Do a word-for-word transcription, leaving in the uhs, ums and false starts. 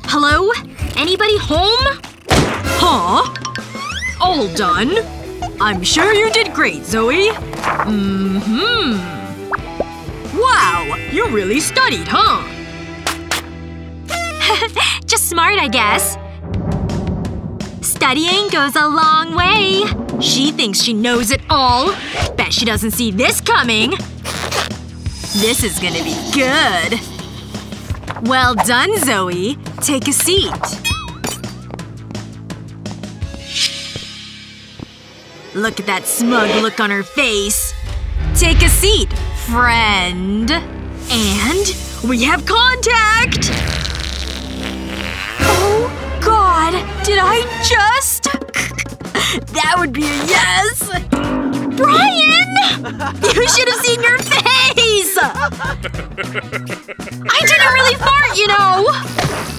Hello? Anybody home? Huh? All done? I'm sure you did great, Zoe. Mm-hmm. Wow, you really studied, huh? Just smart, I guess. Studying goes a long way. She thinks she knows it all. Bet she doesn't see this coming. This is gonna be good. Well done, Zoe. Take a seat. Look at that smug look on her face. Take a seat, friend. And we have contact! Oh god, did I just… That would be a yes! Brian! You should have seen your face! I didn't really fart, you know!